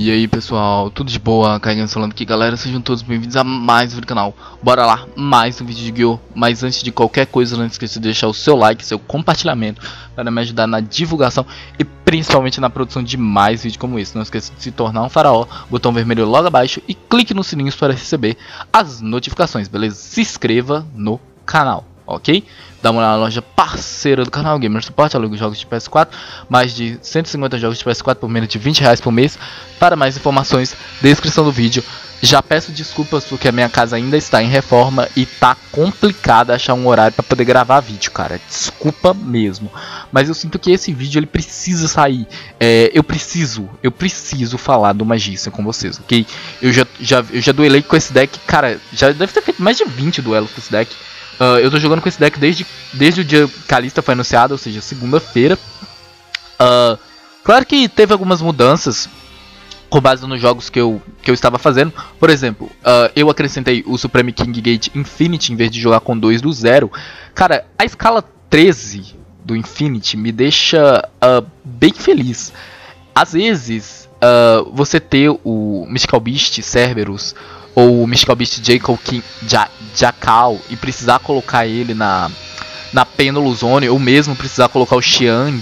E aí pessoal, tudo de boa? Caio falando aqui, galera, sejam todos bem-vindos a mais um vídeo do canal. Bora lá, mais um vídeo de Yu-Gi-Oh! Mas antes de qualquer coisa, não esqueça de deixar o seu like, seu compartilhamento para me ajudar na divulgação e principalmente na produção de mais vídeos como esse. Não esqueça de se tornar um faraó, botão vermelho logo abaixo e clique nos sininhos para receber as notificações, beleza? Se inscreva no canal, ok? Dá uma olhada na loja parceira do canal, Gamer Support, aluga jogos de PS4, mais de 150 jogos de PS4 por menos de R$20 por mês. Para mais informações, descrição do vídeo. Já peço desculpas porque a minha casa ainda está em reforma e tá complicado achar um horário para poder gravar vídeo, cara. Desculpa mesmo, mas eu sinto que esse vídeo ele precisa sair. Eu preciso falar do Magician com vocês, ok? Eu já duelei com esse deck, cara, já deve ter feito mais de 20 duelos com esse deck. Eu tô jogando com esse deck desde o dia que a lista foi anunciada, ou seja, segunda-feira. Claro que teve algumas mudanças com base nos jogos que eu estava fazendo. Por exemplo, eu acrescentei o Supreme King Gate Infinity em vez de jogar com 2 do 0. Cara, a escala 13 do Infinity me deixa bem feliz. Às vezes, você ter o Mystical Beast Cerberus ou o Mystical Beast Jackal e precisar colocar ele na Pendulum Zone, ou mesmo precisar colocar o Xiang,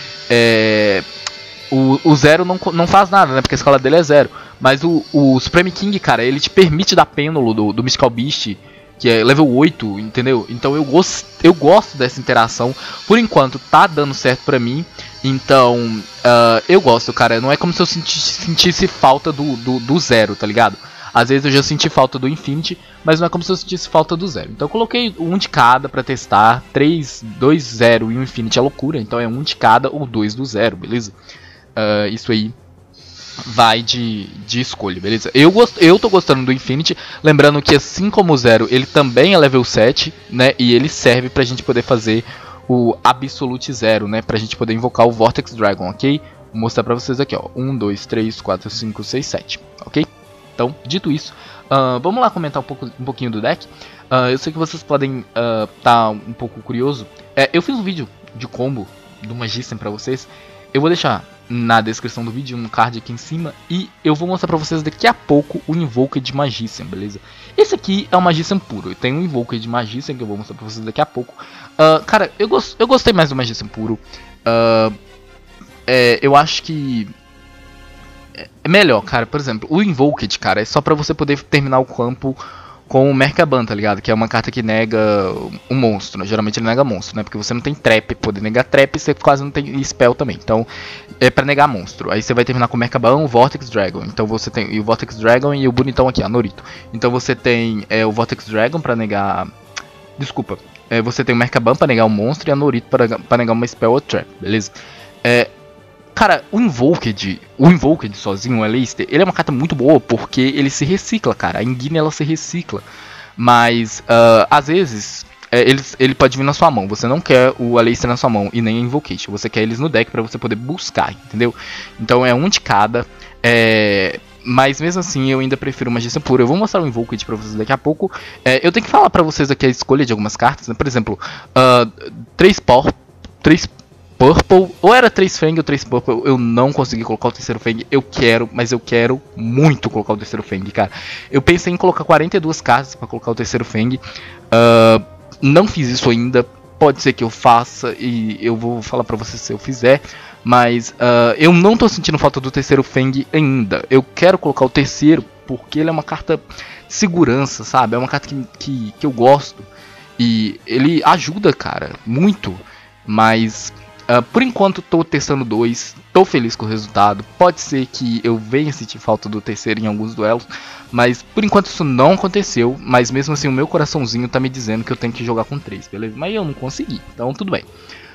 o 0 não faz nada, né, porque a escala dele é 0. Mas o Supreme King, cara, ele te permite dar Pêndulo do Mystical Beast, que é level 8, entendeu? Então eu gosto dessa interação. Por enquanto tá dando certo pra mim. Então eu gosto, cara. Não é como se eu sentisse falta do 0, tá ligado? Às vezes eu já senti falta do Infinity, mas não é como se eu sentisse falta do 0. Então eu coloquei um de cada pra testar. 3, 2, 0 e um Infinity é loucura. Então é um de cada ou 2 do 0, beleza? Isso aí vai de escolha, beleza? Eu tô gostando do Infinity. Lembrando que assim como o 0, ele também é level 7, né? E ele serve pra gente poder fazer o Absolute 0, né? Pra gente poder invocar o Vortex Dragon, ok? Vou mostrar pra vocês aqui, ó. 1, 2, 3, 4, 5, 6, 7, ok? Então, dito isso, vamos lá comentar um pouquinho do deck. Eu sei que vocês podem tá um pouco curioso. Eu fiz um vídeo de combo do Magician pra vocês. Eu vou deixar na descrição do vídeo um card aqui em cima. E eu vou mostrar pra vocês daqui a pouco o Invoked Magician, beleza? Esse aqui é o Magician puro. Eu tenho um Invoked Magician que eu vou mostrar pra vocês daqui a pouco. Cara, eu gostei mais do Magician puro. Eu acho que é melhor, cara. Por exemplo, o Invoked, cara, é só pra você poder terminar o campo com o Merkabah, tá ligado? Que é uma carta que nega um monstro, né? Geralmente ele nega monstro, né? Porque você não tem trap, poder negar trap, você quase não tem spell também. Então, é pra negar monstro. Aí você vai terminar com o Merkabah, o Vortex Dragon. Então você tem o Vortex Dragon e o bonitão aqui, a Norito. Então você tem o Vortex Dragon pra negar... Desculpa. Você tem o Merkabah pra negar um monstro e a Norito pra negar uma spell ou trap, beleza? Cara, o Invoked sozinho, o Aleister, ele é uma carta muito boa porque ele se recicla, cara. A Engine ela se recicla. Mas, às vezes, ele pode vir na sua mão. Você não quer o Aleister na sua mão e nem a Invocation. Você quer eles no deck pra você poder buscar, entendeu? Então é um de cada. Mas mesmo assim eu ainda prefiro Magician puro. Eu vou mostrar o Invoked pra vocês daqui a pouco. Eu tenho que falar pra vocês aqui a escolha de algumas cartas, né? Por exemplo, 3 Purple, ou era 3 Fang ou 3 Purple, eu não consegui colocar o terceiro Fang. Mas eu quero muito colocar o terceiro Fang, cara. Eu pensei em colocar 42 cartas pra colocar o terceiro Fang. Não fiz isso ainda, pode ser que eu faça e eu vou falar pra vocês se eu fizer. Mas eu não tô sentindo falta do terceiro Fang ainda. Eu quero colocar o terceiro porque ele é uma carta de segurança, sabe? É uma carta que eu gosto. E ele ajuda, cara, muito. Mas... por enquanto tô testando 2, tô feliz com o resultado. Pode ser que eu venha sentir falta do terceiro em alguns duelos, mas por enquanto isso não aconteceu. Mas mesmo assim o meu coraçãozinho tá me dizendo que eu tenho que jogar com 3, beleza? Mas eu não consegui, então tudo bem.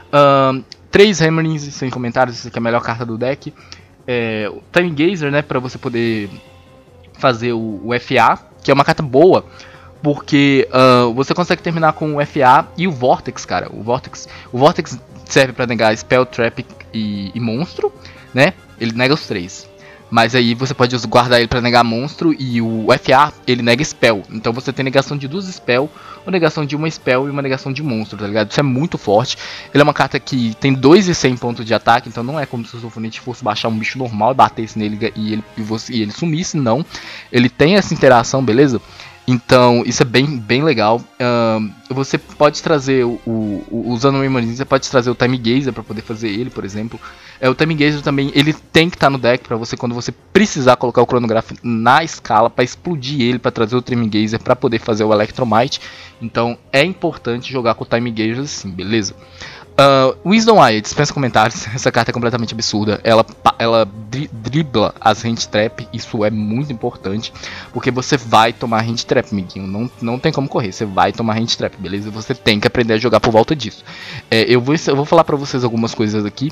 3 Hammerings sem comentários, essa aqui é a melhor carta do deck. O Time Gazer, né, pra você poder fazer o FA, que é uma carta boa. Porque você consegue terminar com o FA e o Vortex, cara. O Vortex serve pra negar Spell, Trap e Monstro, né? Ele nega os 3. Mas aí você pode guardar ele pra negar monstro e o FA, ele nega spell. Então você tem negação de 2 spell, uma negação de 1 spell e uma negação de monstro, tá ligado? Isso é muito forte. Ele é uma carta que tem 2.100 pontos de ataque, então não é como se o seu oponente fosse baixar um bicho normal e batesse nele e ele sumisse, não. Ele tem essa interação, beleza? Então, isso é bem legal. Você pode trazer usando o Memory, você pode trazer o Time Gazer para poder fazer ele, por exemplo. O Time Gazer também, ele tem que estar no deck para você, quando você precisar colocar o Chronograph na escala, para explodir ele, para trazer o Time Gazer para poder fazer o Electromite. Então, é importante jogar com o Time Gazer assim, beleza? Wisdom Eye, dispensa comentários. Essa carta é completamente absurda. Ela dribla as hand trap. Isso é muito importante, porque você vai tomar hand trap, amiguinho. Não tem como correr, você vai tomar hand trap, beleza? Você tem que aprender a jogar por volta disso. Eu vou falar pra vocês algumas coisas aqui.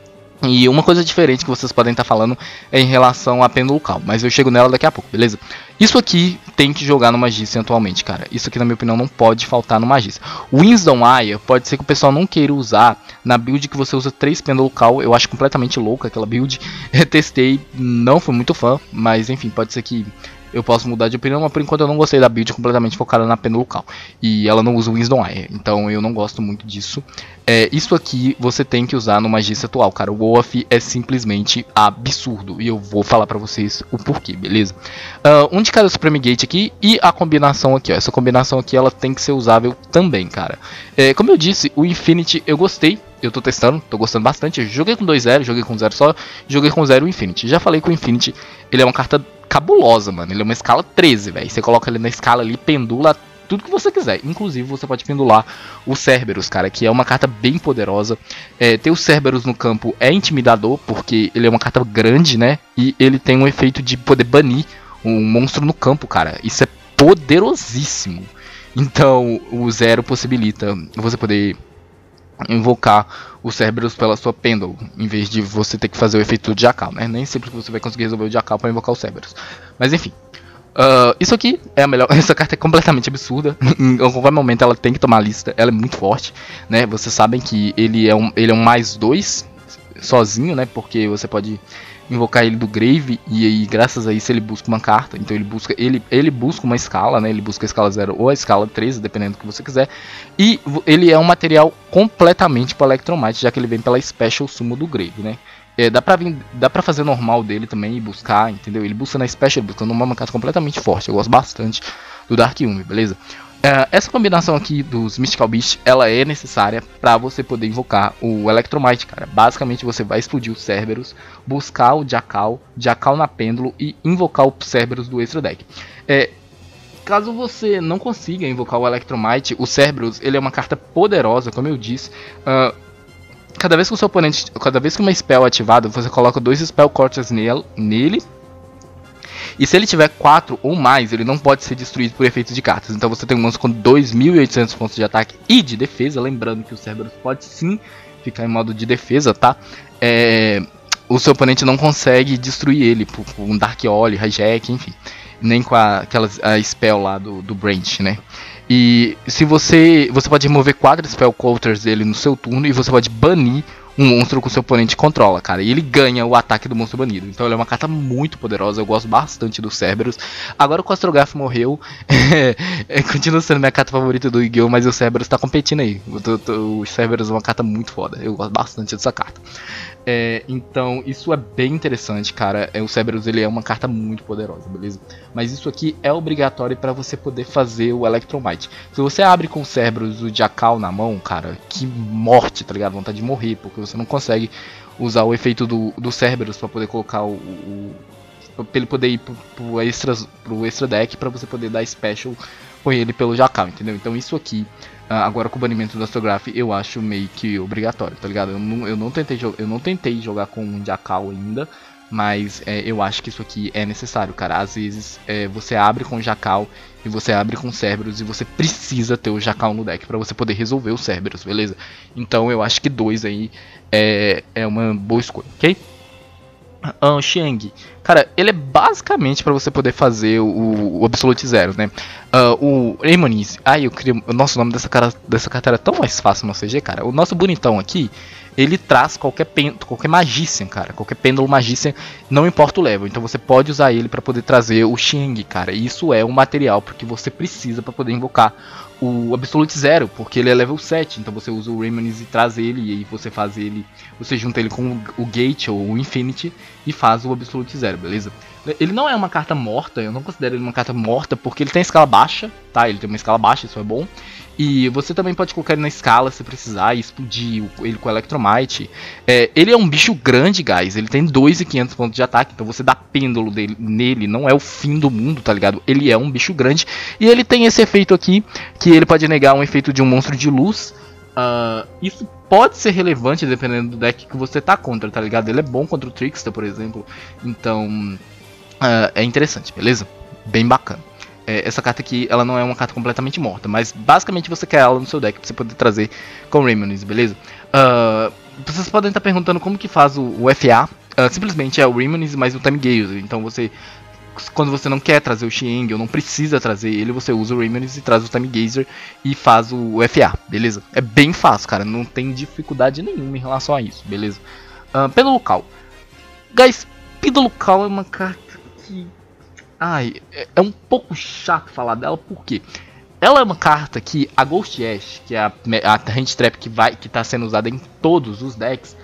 E uma coisa diferente que vocês podem estar falando é em relação a Pêndulo Calmo, mas eu chego nela daqui a pouco, beleza? Isso aqui tem que jogar no Magícia atualmente, cara. Isso aqui, na minha opinião, não pode faltar no Magícia. O Wisdom Eye pode ser que o pessoal não queira usar na build que você usa 3 Pêndulo Calmo. Eu acho completamente louca aquela build. Eu testei, não fui muito fã, mas enfim, pode ser que eu posso mudar de opinião, mas por enquanto eu não gostei da build completamente focada na Pêndulo Calmo. E ela não usa o Wisdom Eye, então eu não gosto muito disso. Isso aqui você tem que usar no Magícia atual, cara. O Wolf é simplesmente absurdo. E eu vou falar pra vocês o porquê, beleza? Um de cada Supreme Gate aqui e a combinação aqui, ó. Essa combinação aqui, ela tem que ser usável também, cara. Como eu disse, o Infinity eu gostei. Eu tô testando, tô gostando bastante. Eu joguei com 2-0, joguei com 0 só, joguei com 0 o Infinity. Já falei que o Infinity, ele é uma carta cabulosa, mano. Ele é uma escala 13, velho. Você coloca ele na escala ali, pendula tudo que você quiser. Inclusive, você pode pendular o Cerberus, cara, que é uma carta bem poderosa. Ter o Cerberus no campo é intimidador, porque ele é uma carta grande, né? E ele tem um efeito de poder banir um monstro no campo, cara. Isso é poderosíssimo. Então, o 0 possibilita você poder invocar o Cerberus pela sua Pendle, em vez de você ter que fazer o efeito de Jackal, né? Nem sempre você vai conseguir resolver o Jackal para invocar o Cerberus. Mas enfim, isso aqui é a melhor. Essa carta é completamente absurda. Em qualquer momento ela tem que tomar lista. Ela é muito forte, né? Vocês sabem que ele é um +2 sozinho, né? Porque você pode invocar ele do Grave e aí, graças a isso, ele busca uma carta. Então ele busca uma escala, né? Ele busca a escala 0 ou a escala 13, dependendo do que você quiser. E ele é um material completamente para Electromite, já que ele vem pela Special Sumo do Grave, né? Dá pra fazer normal dele também e buscar, entendeu? Ele busca na Special, buscando uma carta completamente forte. Eu gosto bastante do Dark Yumi, beleza? Essa combinação aqui dos Mystical Beast, ela é necessária para você poder invocar o Electromite, cara. Basicamente você vai explodir o Cerberus, buscar o Jackal na Pêndulo e invocar o Cerberus do extra deck. Caso você não consiga invocar o Electromite, o Cerberus, ele é uma carta poderosa, como eu disse. Cada vez que o seu oponente, cada vez que uma spell é ativada, você coloca 2 Spell Quarters nele. E se ele tiver 4 ou mais, ele não pode ser destruído por efeitos de cartas. Então você tem um monstro com 2.800 pontos de ataque e de defesa. Lembrando que o Cerberus pode sim ficar em modo de defesa, tá? O seu oponente não consegue destruir ele por um Dark Oli, Hijack, enfim. Nem com a spell lá do Branch, né? E se você pode remover 4 Spell Counters dele no seu turno e você pode banir um monstro que o seu oponente controla, cara. E ele ganha o ataque do monstro banido. Então ele é uma carta muito poderosa. Eu gosto bastante do Cerberus. Agora o Costrogaf morreu. Continua sendo minha carta favorita do Yu-Gi-Oh! Mas o Cerberus tá competindo aí. O Cerberus é uma carta muito foda. Eu gosto bastante dessa carta. Então isso é bem interessante, cara. O Cerberus, ele é uma carta muito poderosa, beleza? Mas isso aqui é obrigatório para você poder fazer o Electromite. Se você abre com o Cerberus o Jackal na mão, cara, que morte, tá ligado? Vontade de morrer, porque você não consegue usar o efeito do Cerberus para poder colocar pra ele poder ir pro extra deck, para você poder dar special com ele pelo Jackal, entendeu? Então isso aqui, agora com o banimento do Astrograph, eu acho meio que obrigatório, tá ligado? Eu não tentei jogar com um Jackal ainda, mas eu acho que isso aqui é necessário, cara. Às vezes você abre com o Jackal e você abre com o Cerberus e você precisa ter o Jackal no deck para você poder resolver o Cerberus, beleza? Então eu acho que 2 aí é uma boa escolha, ok? Xiang, cara, ele é basicamente para você poder fazer o Absolute Zero, né? O Emonis, o nosso nome dessa carta era tão mais fácil no CG, cara. O nosso bonitão aqui, ele traz qualquer magícia, cara. Qualquer pêndulo magícia, não importa o level. Então você pode usar ele para poder trazer o Xiang, cara. E isso é um material porque você precisa para poder invocar o Absolute Zero, porque ele é level 7. Então você usa o Raymanis e traz ele, e aí você faz ele, você junta ele com o Gate ou o Infinity e faz o Absolute Zero, beleza? Ele não é uma carta morta, eu não considero ele uma carta morta, porque ele tem escala baixa, tá? Ele tem uma escala baixa, isso é bom. E você também pode colocar ele na escala se precisar e explodir ele com Electromite. Ele é um bicho grande, guys. Ele tem 2.500 pontos de ataque. Então você dá pêndulo nele, não é o fim do mundo, tá ligado? Ele é um bicho grande. E ele tem esse efeito aqui, que ele pode negar um efeito de um monstro de luz. Isso pode ser relevante dependendo do deck que você tá contra, tá ligado? Ele é bom contra o Trickster, por exemplo. Então é interessante, beleza? Bem bacana. Essa carta aqui, ela não é uma carta completamente morta, mas basicamente você quer ela no seu deck pra você poder trazer com Raymanis, beleza? Vocês podem estar perguntando como que faz o FA. Simplesmente é o Raymanis mais o Time Gazer. Então você, quando você não quer trazer o Xiang ou não precisa trazer ele, você usa o Raymanis e traz o Time Gazer e faz o FA, beleza? É bem fácil, cara, não tem dificuldade nenhuma em relação a isso, beleza? Pêndulo Call. Guys, Pêndulo Call é uma carta que... é um pouco chato falar dela, porque ela é uma carta que a Ghost Ash, que é a Hand Trap que tá sendo usada em todos os decks,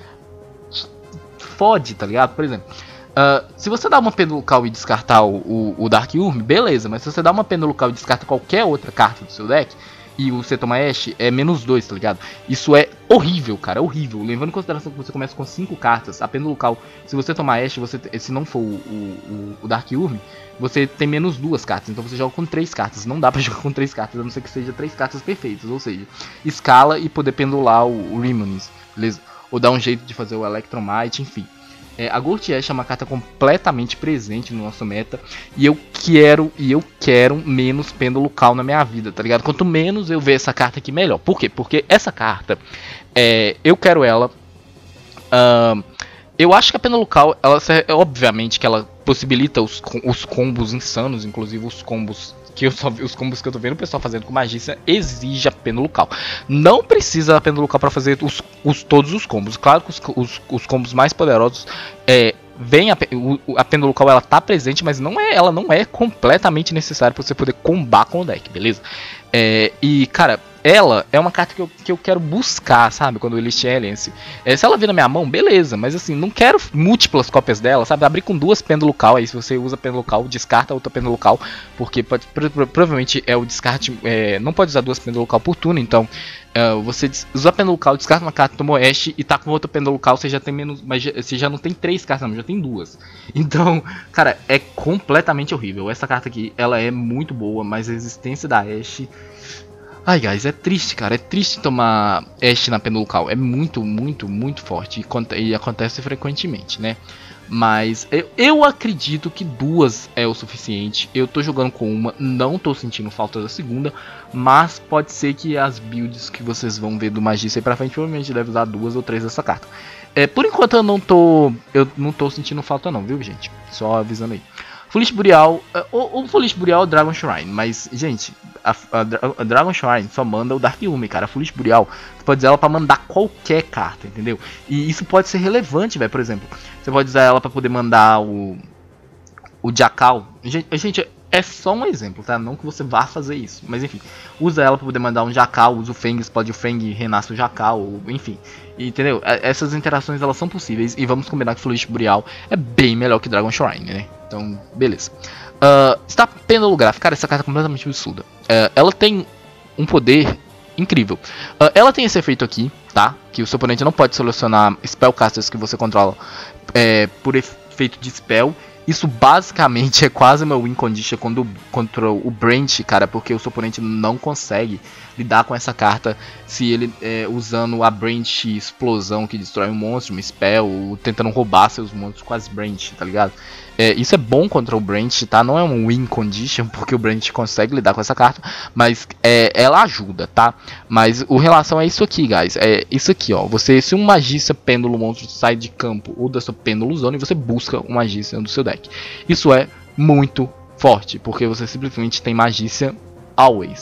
fode, tá ligado? Por exemplo, se você dá uma Pêndulo Call e descartar o Dark Urm, beleza, mas se você dá uma Pêndulo Call e descarta qualquer outra carta do seu deck, e você toma Ash, é -2, tá ligado? Isso é horrível, cara, é horrível. Levando em consideração que você começa com 5 cartas, a Pêndulo Call, se você tomar Ash, se não for o Dark Urm, você tem -2 cartas, então você joga com 3 cartas. Não dá pra jogar com 3 cartas, a não ser que seja 3 cartas perfeitas, ou seja, escala e poder pendular o Raymanis, beleza? Ou dar um jeito de fazer o Electromite, enfim. A Ghost Ash é uma carta completamente presente no nosso meta. E eu quero menos Pêndulo Call na minha vida, tá ligado? Quanto menos eu ver essa carta aqui, melhor. Por quê? Porque essa carta, eu quero ela. Eu acho que a Pêndulo Call, obviamente que ela possibilita os combos insanos, inclusive os combos que eu tô vendo o pessoal fazendo com Magícia, exige a Pêndulo Call. Não precisa da Pêndulo Call para fazer todos os combos. Claro que os combos mais poderosos vem a Pêndulo Call, ela tá presente, mas ela não é completamente necessária para você poder combar com o deck, beleza? E cara, ela é uma carta que eu quero buscar, sabe? Quando o Elite Alliance. Se ela vir na minha mão, beleza. Mas assim, não quero múltiplas cópias dela, sabe? Abrir com 2 Pêndulo Call. Aí se você usa Pêndulo Call, descarta outra Pêndulo Call. Porque provavelmente o descarte. Não pode usar 2 Pêndulo Call por turno. Então você usa Pêndulo Call, descarta uma carta, tomou Ash e tá com outra Pêndulo Call. Você já tem menos. Mas você já não tem 3 cartas, não, já tem 2. Então, cara, é completamente horrível. Essa carta aqui, ela é muito boa, mas a resistência da Ash... Ai, guys, é triste, cara. É triste tomar Ash na Pêndulo Call. É muito, muito, muito forte. E acontece frequentemente, né? Mas eu acredito que 2 é o suficiente. Eu tô jogando com uma, não tô sentindo falta da segunda. Mas pode ser que as builds que vocês vão ver do Magícia aí pra frente, provavelmente deve usar 2 ou 3 dessa carta. Por enquanto eu não tô sentindo falta não, viu, gente? Só avisando aí. Foolish Burial, o Foolish Burial é o Dragon Shrine, mas, gente, a Dragon Shrine só manda o Dark Ume, cara. A Foolish Burial, você pode usar ela pra mandar qualquer carta, entendeu? E isso pode ser relevante, velho, por exemplo. Você pode usar ela pra poder mandar o Jackal. Gente, é só um exemplo, tá? Não que você vá fazer isso, mas enfim. Usa ela pra poder mandar um Jackal, usa o Feng, explode o Feng, renasce o Jackal, enfim. Entendeu? Essas interações, elas são possíveis. E vamos combinar que Foolish Burial é bem melhor que Dragon Shrine, né? Então, beleza. Está Pêndulo Graph. Cara, essa carta é completamente absurda. Ela tem um poder incrível. Ela tem esse efeito aqui, tá? Que o seu oponente não pode selecionar Spellcasters que você controla por efeito de spell. Isso basicamente é quase uma win condition contra o Branch, cara, porque o seu oponente não consegue lidar com essa carta se ele usando a Branch explosão que destrói um monstro, um spell, ou tentando roubar seus monstros com as Branch, tá ligado? Isso é bom contra o Branch, tá? Não é um win condition, porque o Branch consegue lidar com essa carta, mas ela ajuda, tá? Mas o relação é isso aqui, guys. É isso aqui, ó. Se um Magícia Pêndulo monstro sai de campo ou da sua Pêndulo Zone, você busca um Magícia do seu deck. Isso é muito forte, porque você simplesmente tem Magícia always.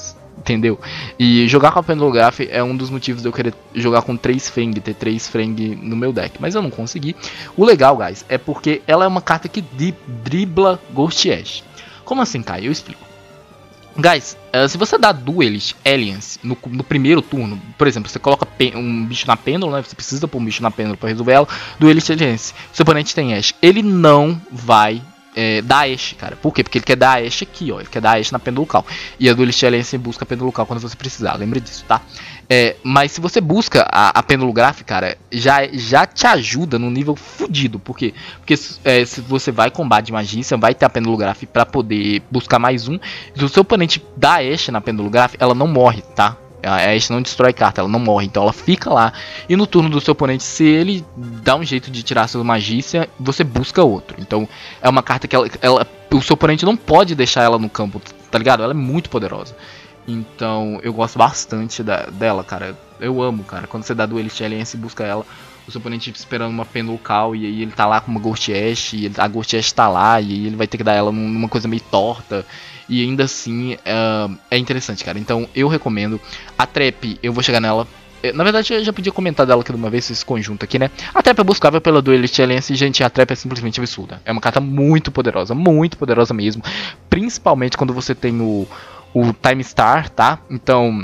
entendeu? E jogar com a Pendulograph é um dos motivos de eu querer jogar com 3 Feng, ter 3 Feng no meu deck, mas eu não consegui. O legal, guys, é porque ela é uma carta que dribla Ghost Ash. Como assim, Kai? Eu explico. Guys, se você dá Duelist Aliens no primeiro turno, por exemplo, você coloca um bicho na pêndulo, né? Você precisa pôr um bicho na pêndulo pra resolver ela. Duelist Aliens, seu oponente tem Ash, ele não vai dar Ash, cara. Por quê? Porque ele quer dar Ash aqui, ó. Ele quer dar Ash na pêndulo local. E a Duelist Aliens busca a pêndulo local quando você precisar, lembre disso, tá? Mas se você busca a pêndulo graph, cara, já te ajuda num nível fudido. Por quê? Porque se você vai combate de magia, você vai ter a pêndulo graph pra poder buscar mais um. Se o seu oponente dá Ash na pêndulo graph, ela não morre, tá? A Ash não destrói carta, ela não morre, então ela fica lá. E no turno do seu oponente, se ele dá um jeito de tirar sua magícia, você busca outro. Então é uma carta que o seu oponente não pode deixar ela no campo, tá ligado? Ela é muito poderosa. Então eu gosto bastante dela, cara. Eu amo, cara. Quando você dá Duelist Alliance e busca ela, o seu oponente esperando uma pêndulo cal, e aí ele tá lá com uma Ghost Ash, e a Ghost Ash tá lá, e aí ele vai ter que dar ela numa coisa meio torta. E ainda assim é interessante, cara. Então eu recomendo. A Trap, eu vou chegar nela. Na verdade eu já podia comentar dela aqui de uma vez, esse conjunto aqui, né? A Trap é buscável pela Duelist Alliance e, gente, a Trap é simplesmente absurda. É uma carta muito poderosa mesmo. Principalmente quando você tem o Time Star, tá? Então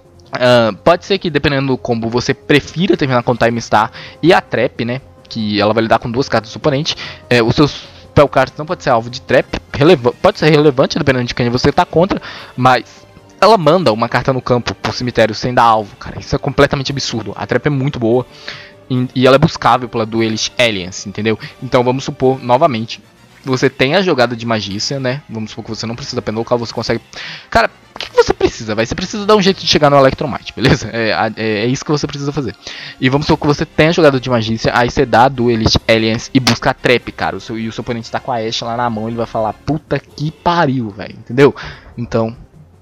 pode ser que dependendo do combo você prefira terminar com o Time Star e a Trap, né? Que ela vai lidar com 2 cartas do oponente. Os seus Spellcards não pode ser alvo de Trap, pode ser relevante dependendo de quem você tá contra, mas ela manda uma carta no campo pro cemitério sem dar alvo, cara. Isso é completamente absurdo. A Trap é muito boa e ela é buscável pela Duelist Alliance, entendeu? Então vamos supor, novamente, você tem a jogada de magícia, né? Vamos supor que você não precisa pêndulo local, você consegue... Cara, o que você precisa, vai? Você precisa dar um jeito de chegar no Electromite, beleza? É isso que você precisa fazer. E vamos supor que você tem a jogada de magícia, aí você dá a Duelist Alliance e busca a Trap, cara. E o seu oponente tá com a Ashe lá na mão, ele vai falar, puta que pariu, velho, entendeu? Então...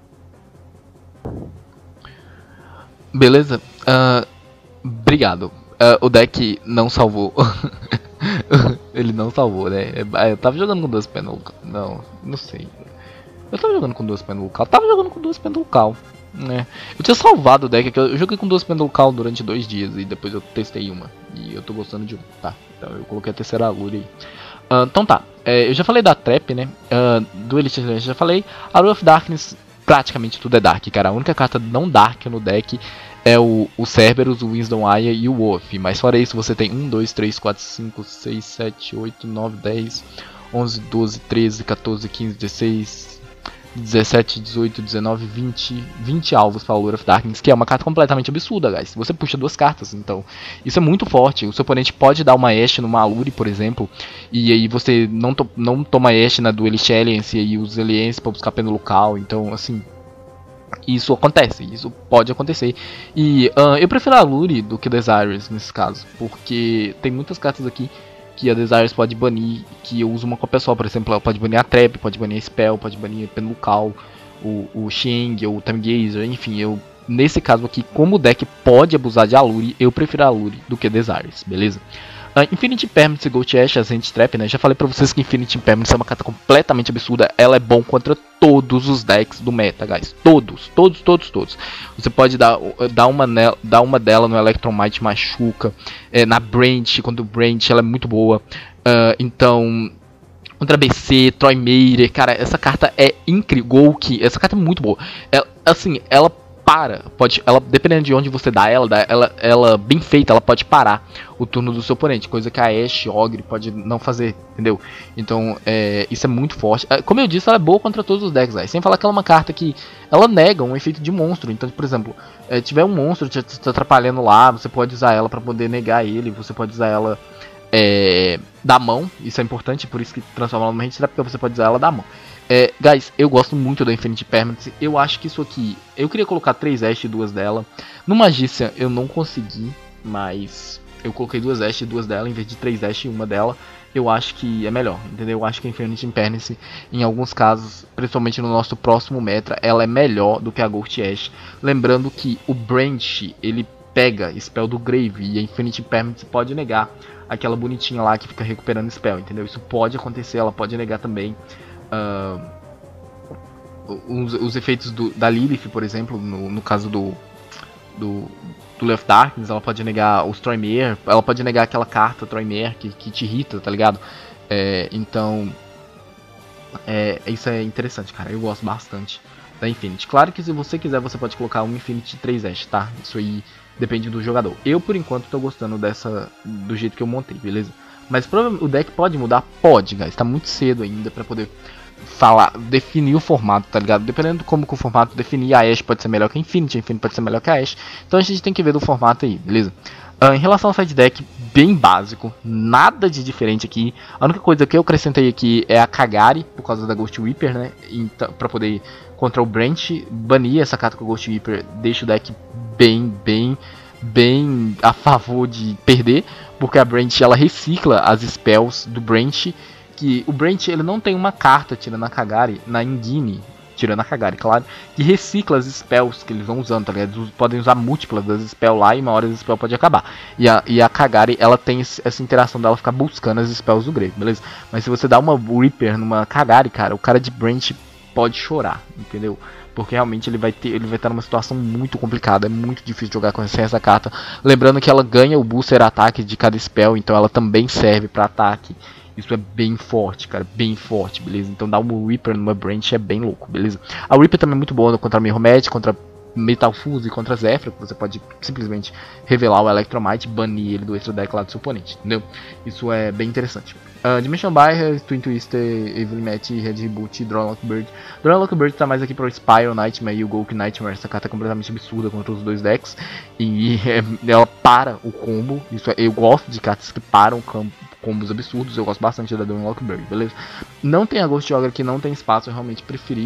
Beleza? Obrigado. O deck não salvou. Ele não salvou, né? Eu tava jogando com 2 pêndulo. Não sei. Eu tava jogando com 2 pêndulo cal. Tava jogando com 2 pêndulo cal, né? Eu tinha salvado o deck aqui. Eu joguei com 2 pêndulo cal durante 2 dias e depois eu testei uma. E eu tô gostando de uma, tá? Então eu coloquei a terceira Allure aí. Então tá. Eu já falei da Trap, né? Duelist eu já falei. A Arrow of Darkness, praticamente tudo é Dark, cara. A única carta não Dark no deck é o Cerberus, o Wisdom Aya e o Wolf. Mas fora isso você tem 1, 2, 3, 4, 5, 6, 7, 8, 9, 10, 11, 12, 13, 14, 15, 16, 17, 18, 19, 20 alvos para a Allure of Darkness, que é uma carta completamente absurda, guys. Você puxa 2 cartas, então isso é muito forte. O seu oponente pode dar uma Ashe numa Allure, por exemplo, e aí você não toma Ashe na Duelist Alliance e aí usa Alliance para buscar pêndulo local. Então, assim, isso acontece, isso pode acontecer. E eu prefiro a Allure do que Desires nesse caso, porque tem muitas cartas aqui que a Desires pode banir, que eu uso uma cópia só. Por exemplo, ela pode banir a Trap, pode banir a Spell, pode banir a Pêndulo Cal, o Sheng, ou o Time Gazer, enfim, nesse caso aqui, como o deck pode abusar de Allure, eu prefiro a Allure do que Desires, beleza? Infinity Impermanence e Ghost Ash, as Trap, né? Já falei pra vocês que Infinity Impermanence é uma carta completamente absurda. Ela é bom contra todos os decks do meta, guys. Todos. Você pode dar uma dela no Electromite, machuca. Na Branch, contra o Branch, ela é muito boa. Então, contra BC, Troy Meirer, cara, essa carta é incrível. Golki, essa carta é muito boa. Ela dependendo de onde você dá ela bem feita, ela pode parar o turno do seu oponente, coisa que a Ashe Ogre pode não fazer, entendeu? Então, isso é muito forte. Como eu disse, ela é boa contra todos os decks, sem falar que ela é uma carta que ela nega um efeito de monstro. Então, por exemplo, tiver um monstro te atrapalhando lá, você pode usar ela para poder negar ele, você pode usar ela da mão, isso é importante, por isso que transforma ela numa Hand Trap, porque você pode usar ela da mão. Guys, eu gosto muito da Infinity Permanence. Eu acho que isso aqui, eu queria colocar 3 Ashe e 2 dela. No Magícia eu não consegui, mas eu coloquei 2 Ashe e 2 dela em vez de 3 Ashe e 1 dela. Eu acho que é melhor, entendeu? Eu acho que a Infinity Impermanence, em alguns casos, principalmente no nosso próximo meta, ela é melhor do que a Ghost Ash. Lembrando que o Branch, ele pega Spell do Grave, e a Infinity Impermanence pode negar aquela bonitinha lá que fica recuperando Spell, entendeu? Isso pode acontecer, ela pode negar também. os efeitos da Lilith, por exemplo, no caso do Left Darkness, ela pode negar os Troymere, ela pode negar aquela carta Troymere que te irrita, tá ligado? Então, isso é interessante, cara, eu gosto bastante da Infinity. Claro que se você quiser, você pode colocar um Infinity 3 Ash, tá? Isso aí depende do jogador. Eu, por enquanto, tô gostando do jeito que eu montei, beleza? Mas o deck pode mudar? Pode, guys, tá muito cedo ainda pra poder definir o formato, tá ligado? Dependendo de como que o formato definir, a Ashe pode ser melhor que a Infinity pode ser melhor que a Ashe. Então a gente tem que ver do formato aí, beleza? Em relação ao side deck, bem básico, nada de diferente aqui. A única coisa que eu acrescentei aqui é a Kagari, por causa da Ghost Reaper, né? Então, pra poder, contra o Branch, banir essa carta com o Ghost Reaper, deixa o deck bem a favor de perder, porque a Branch ela recicla as spells do Branch. Que o Branch ele não tem uma carta tirando a Kagari na Ingini, tirando a Kagari, claro, que recicla as spells que eles vão usando, tá ligado? Eles podem usar múltiplas das spells lá e uma hora as spells pode acabar. E a Kagari ela tem essa interação dela ficar buscando as spells do grave, beleza? Mas se você dá uma Reaper numa Kagari, cara, o cara de Branch pode chorar, entendeu? Porque realmente ele vai estar numa situação muito complicada, é muito difícil jogar sem essa carta. Lembrando que ela ganha o booster ataque de cada spell, então ela também serve para ataque. Isso é bem forte, cara, bem forte, beleza? Então dar um Reaper numa Branch é bem louco, beleza? A Reaper também é muito boa contra Mirrormatch, contra Metal Fuse e contra Zephyr, que você pode simplesmente revelar o Electromite e banir ele do extra deck lá do seu oponente, entendeu? Isso é bem interessante. Dimension Buyer, Twin Twister, Evil Match, Red Reboot, Draw Lockbird. Draw Lockbird tá mais aqui pro Spiral Nightmare e o Gulk Nightmare. Essa carta é completamente absurda contra os dois decks. E ela para o combo. Eu gosto de cartas que param combos absurdos. Eu gosto bastante da Draw Lockbird, beleza? Não tem a Ghost Ogre aqui, não tem espaço. Eu realmente preferi.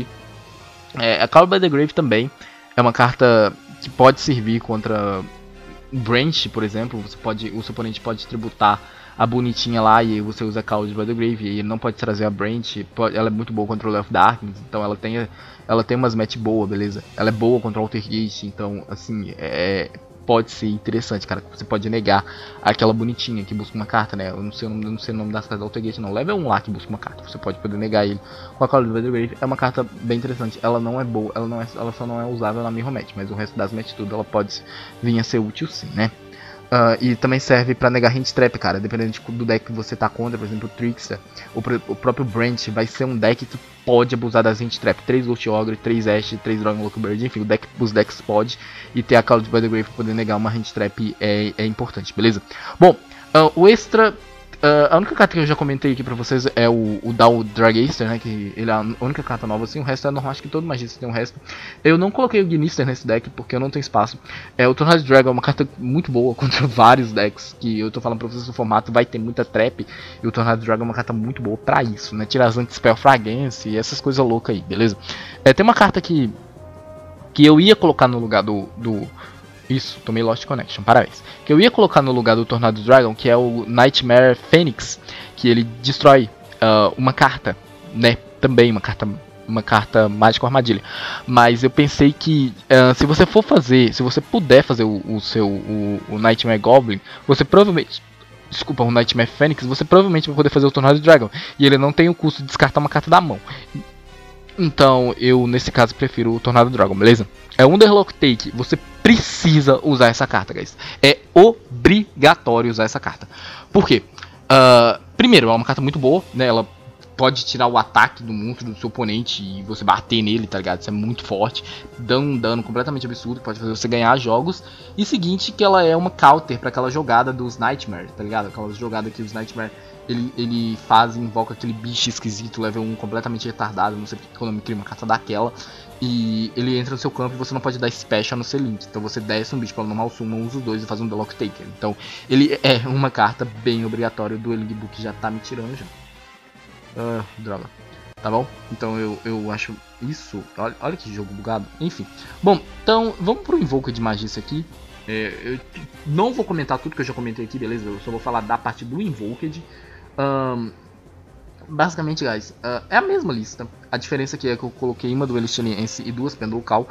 A Call by the Grave também é uma carta que pode servir contra Branch, por exemplo. O seu oponente pode tributar a bonitinha lá e você usa a Call by the Grave e ele não pode trazer a Branch. Ela é muito boa contra o Left Darkness, então ela tem umas match boa, beleza? Ela é boa contra o Altergeist, então assim, pode ser interessante, cara. Você pode negar aquela bonitinha que busca uma carta, né? Eu não sei o nome das cartas do Altergeist, não. Level 1 lá que busca uma carta. Você pode poder negar ele com a Call by the Grave. É uma carta bem interessante. Ela não é boa, ela só não é usável na Mirror Match, mas o resto das match tudo ela pode vir a ser útil sim, né? E também serve pra negar Hint Trap, cara. Dependendo do deck que você tá contra, por exemplo, o Trickster, o próprio Branch vai ser um deck que pode abusar das Hint Trap. 3 Ghost Ogre, 3 Ash, 3 Dragon Lockbird, enfim, os decks pode. E ter a Call by the Grave pra poder negar uma Hint Trap é importante, beleza? Bom, o extra. A única carta que eu já comentei aqui pra vocês é o Dow Dragaster, né? Que ele é a única carta nova, assim. O resto é normal, acho que todo magista tem um resto. Eu não coloquei o Gneister nesse deck porque eu não tenho espaço. O Tornado Dragon é uma carta muito boa contra vários decks. Que eu tô falando pra vocês, o formato vai ter muita trap. E o Tornado Dragon é uma carta muito boa pra isso, né? Tirar as anti-spell fragrance e essas coisas loucas aí, beleza? Tem uma carta que eu ia colocar no lugar Isso, tomei Lost Connection, parabéns. Que eu ia colocar no lugar do Tornado Dragon, que é o Nightmare Phoenix, que ele destrói uma carta, né? Também uma carta mágica armadilha. Mas eu pensei que se você puder fazer o Nightmare Goblin, você provavelmente. Desculpa, o Nightmare Phoenix, você provavelmente vai poder fazer o Tornado Dragon. E ele não tem o custo de descartar uma carta da mão. Então, eu, nesse caso, prefiro o Tornado Dragon, beleza? Underlock Take, você precisa usar essa carta, guys. É obrigatório usar essa carta. Por quê? Primeiro, ela é uma carta muito boa, né? Ela pode tirar o ataque do monstro do seu oponente e você bater nele, tá ligado? Isso é muito forte. Dá um dano completamente absurdo, pode fazer você ganhar jogos. E seguinte, que ela é uma counter para aquela jogada dos Nightmare, tá ligado? Aquela jogada que os Nightmare ele faz e invoca aquele bicho esquisito, level 1 completamente retardado, não sei porque o nome cria uma carta daquela. E ele entra no seu campo e você não pode dar special no seu link. Então você desce um bicho para normal summon, usa os dois e faz um Delock Taker. Então ele é uma carta bem obrigatória. Do Dueling Book já tá me tirando já. Droga. Tá bom? Então eu acho isso. Olha que jogo bugado. Enfim. Bom, então vamos pro Invoker de Magia aqui. Eu não vou comentar tudo que eu já comentei aqui, beleza? Eu só vou falar da parte do Invoked. Basicamente, guys, é a mesma lista. A diferença aqui é que eu coloquei uma Duelist Aliense e duas Pendulcal.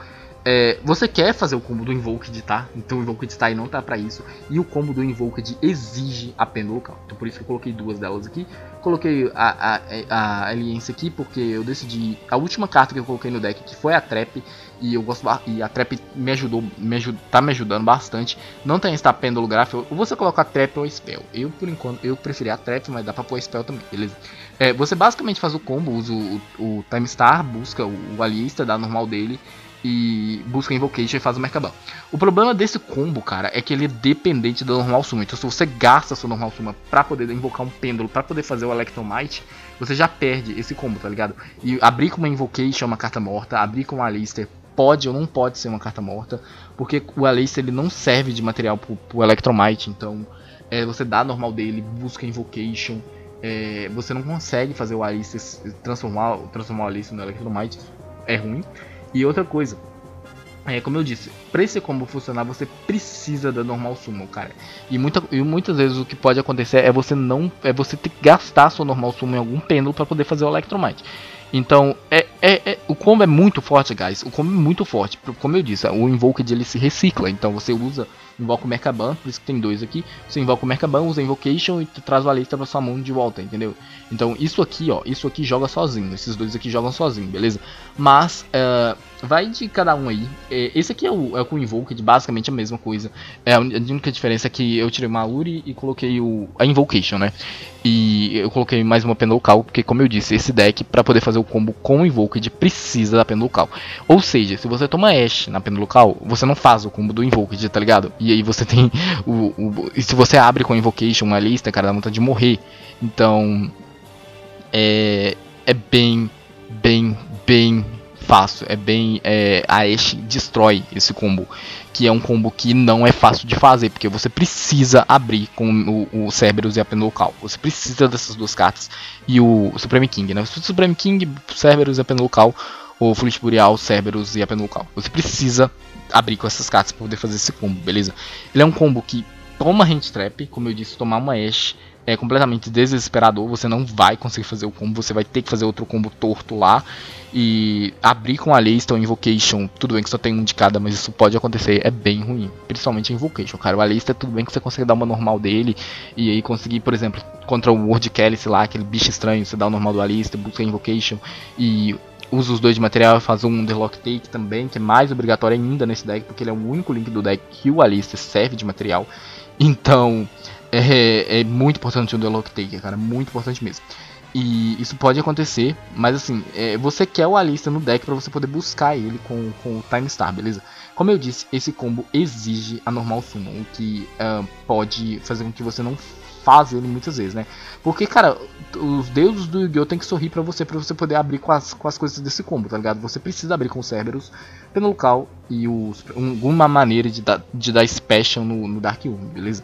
Você quer fazer o combo do Invoked, tá? Então o Invoked tá aí, não tá pra isso. E o combo do Invoked exige a pêndulo local. Então por isso que eu coloquei duas delas aqui. Coloquei a Aliança aqui porque eu decidi... A última carta que eu coloquei no deck que foi a Trap. E eu gosto, e a Trap tá me ajudando bastante. Não tem esta pêndulo gráfico. Ou você coloca a Trap ou a Spell. Eu por enquanto, eu preferi a Trap, mas dá pra pôr a Spell também, beleza? Você basicamente faz o combo, usa o Time Star, busca o Alista, dá normal dele. E busca Invocation e faz o Merkabah. O problema desse combo, cara, é que ele é dependente da normal suma. Então se você gasta a sua normal suma pra poder invocar um pêndulo, pra poder fazer o Electromite, você já perde esse combo, tá ligado? E abrir com uma Invocation é uma carta morta, abrir com um Alistair pode ou não pode ser uma carta morta, porque o Alistair ele não serve de material pro Electromite, então você dá a normal dele, busca Invocation, você não consegue fazer o Alistair transformar o Alistair no Electromite, é ruim. E outra coisa, como eu disse, para esse combo funcionar você precisa da normal summon, cara. E muitas vezes o que pode acontecer é você ter que gastar sua normal summon em algum pêndulo para poder fazer o Electromite. Então, o combo é muito forte, guys. O combo é muito forte. Como eu disse, o Invoked ele se recicla. Então você invoca o Merkabah, por isso que tem dois aqui. Você invoca o Merkabah, usa Invocation e traz o Alista pra sua mão de volta, entendeu? Então isso aqui, ó, isso aqui joga sozinho. Esses dois aqui jogam sozinho, beleza? Mas, vai de cada um aí. Esse aqui é o com o Invoked, basicamente a mesma coisa. A única diferença é que eu tirei uma Aluri e coloquei a Invocation, né? E eu coloquei mais uma Pendulocal, porque como eu disse, esse deck, para poder fazer o combo com o Invoked, precisa da Pendulocal. Ou seja, se você toma Ashe na Pendulocal, você não faz o combo do Invoked, tá ligado? E aí você tem e se você abre com a Invocation uma lista, cara, dá vontade de morrer. Então, é bem fácil. A Ashe destrói esse combo, que é um combo que não é fácil de fazer, porque você precisa abrir com o Cerberus e a Pendulocal. Você precisa dessas duas cartas e o Supreme King, né? O Supreme King, Cerberus e a Pendulocal, ou Fleet Boreal, Cerberus e a Pendulocal. Você precisa abrir com essas cartas para poder fazer esse combo, beleza? Ele é um combo que toma Hand Trap, como eu disse, tomar uma Ashe é completamente desesperador, você não vai conseguir fazer o combo, você vai ter que fazer outro combo torto lá. E abrir com a Alista ou Invocation, tudo bem que só tem um de cada, mas isso pode acontecer, é bem ruim. Principalmente Invocation, cara. O Alista, tudo bem que você consegue dar uma normal dele. E aí conseguir, por exemplo, contra o Word Chalice lá, aquele bicho estranho, você dá o normal do Alista, busca Invocation e usa os dois de material e faz um Underlock Take também, que é mais obrigatório ainda nesse deck, porque ele é o único link do deck que o Alista serve de material. Então, é muito importante o Underlock Take, cara, muito importante mesmo. E isso pode acontecer, mas assim, você quer o Alista no deck para você poder buscar ele com o Time Star, beleza? Como eu disse, esse combo exige a normal summon, o que pode fazer com que você não faça ele muitas vezes, né? Porque, cara, os deuses do Yu-Gi-Oh! Tem que sorrir pra você poder abrir com as coisas desse combo, tá ligado? Você precisa abrir com o Cerberus, Pendulocal e alguma maneira de dar Special no Dark Urn, beleza?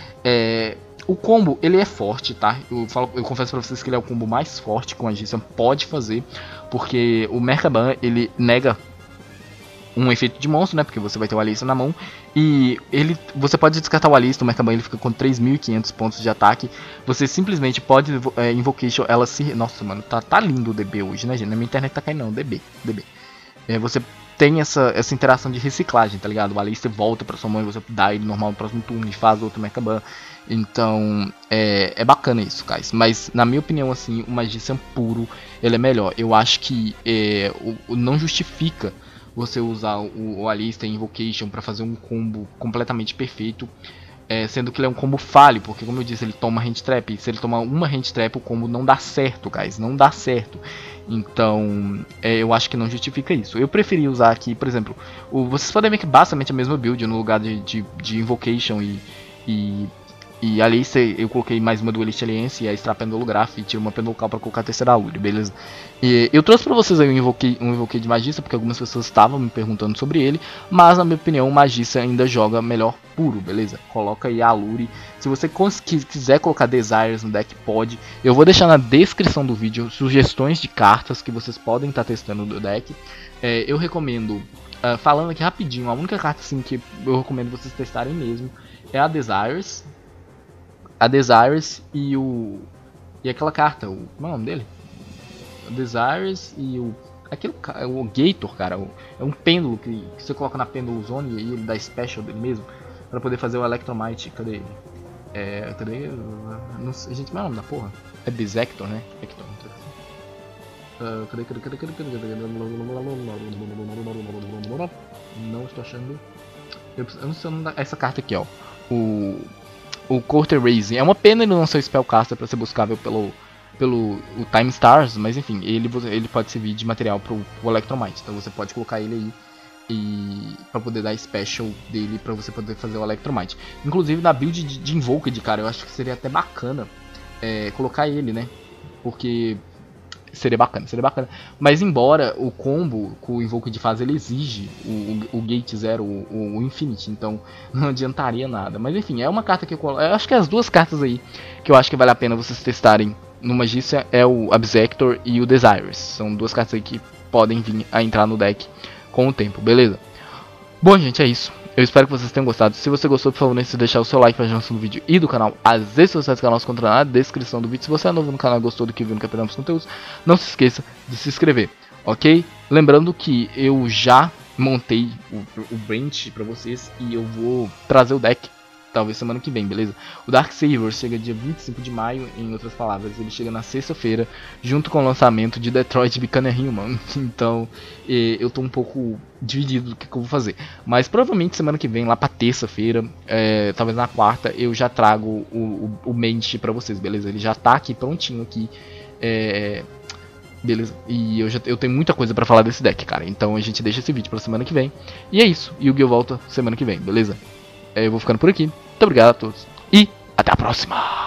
O combo, ele é forte, tá? Eu confesso pra vocês que ele é o combo mais forte que o Magician pode fazer, porque o Merkabah, ele nega um efeito de monstro, né? Porque você vai ter o Alista na mão. E você pode descartar o Alista, o Merkabah ele fica com 3.500 pontos de ataque. Você simplesmente pode Invocation, ela se... Nossa, mano, tá lindo o DB hoje, né, gente? Na minha internet tá caindo não, DB. Você tem essa interação de reciclagem, tá ligado? O Alista volta pra sua mão e você dá ele normal no próximo turno e faz outro Merkabah. Então, é bacana isso, guys. Mas, na minha opinião, assim, o Magician puro, ele é melhor. Eu acho que não justifica você usar o Alista e Invocation para fazer um combo completamente perfeito, sendo que ele é um combo falho, porque como eu disse, ele toma Hand Trap, e se ele tomar uma Hand Trap, o combo não dá certo, guys, não dá certo. Então, eu acho que não justifica isso. Eu preferi usar aqui, por exemplo, vocês podem ver que basicamente a mesma build, no lugar de Invocation e ali eu coloquei mais uma Duelist Alliance e a Extra Pendulograph e tiro uma Pendulocal pra colocar a terceira Alure, beleza? E eu trouxe pra vocês aí um Invoquei de Magista, porque algumas pessoas estavam me perguntando sobre ele, mas na minha opinião o Magista ainda joga melhor puro, beleza? Coloca aí a Alure. Se você quiser colocar Desires no deck, pode. Eu vou deixar na descrição do vídeo sugestões de cartas que vocês podem estar testando no deck. Eu recomendo, falando aqui rapidinho, a única carta assim que eu recomendo vocês testarem mesmo é a Desires. A Desires e aquela carta, como é o nome dele? A Desires e Aquilo, o Gator, cara, é um pêndulo que você coloca na Pendulum Zone e aí ele dá special dele mesmo. Pra poder fazer o Electromite. Cadê ele? Cadê? Não sei, gente, como é o nome da porra? É Bisector, né? Hector, não estou achando. Eu não sei o nome essa carta aqui, ó. O Quarter Raising. É uma pena ele não ser Spellcaster pra ser buscável pelo o Time Stars, mas enfim, ele pode servir de material pro Electromite. Então você pode colocar ele aí e para poder dar special dele para você poder fazer o Electromite. Inclusive na build de Invoked, cara, eu acho que seria até bacana colocar ele, né? Porque seria bacana. Mas embora o combo que o Invoked faz, ele exige o Gate Zero, o Infinity, então não adiantaria nada. Mas enfim, é uma carta que eu acho que as duas cartas aí que eu acho que vale a pena vocês testarem no Magícia é o Abzector e o Desires. São duas cartas aí que podem vir a entrar no deck com o tempo, beleza? Bom, gente, é isso. Eu espero que vocês tenham gostado. Se você gostou, por favor, não esqueça de deixar o seu like para a ajudar no vídeo e do canal. As redes sociais do canal se encontram na descrição do vídeo. Se você é novo no canal e gostou do que viu no Capitão dos Conteúdos, não se esqueça de se inscrever, ok? Lembrando que eu já montei o bench para vocês e eu vou trazer o deck talvez semana que vem, beleza? O Dark Savior chega dia 25 de maio, em outras palavras, ele chega na sexta-feira, junto com o lançamento de Detroit Become Human. Então, eu tô um pouco dividido do que eu vou fazer. Mas provavelmente semana que vem, lá pra terça-feira, talvez na quarta, eu já trago o bench pra vocês, beleza? Ele já tá aqui prontinho aqui. Beleza? E eu tenho muita coisa pra falar desse deck, cara. Então a gente deixa esse vídeo pra semana que vem. E é isso. E o Gil volta semana que vem, beleza? Eu vou ficando por aqui. Muito obrigado a todos. E até a próxima!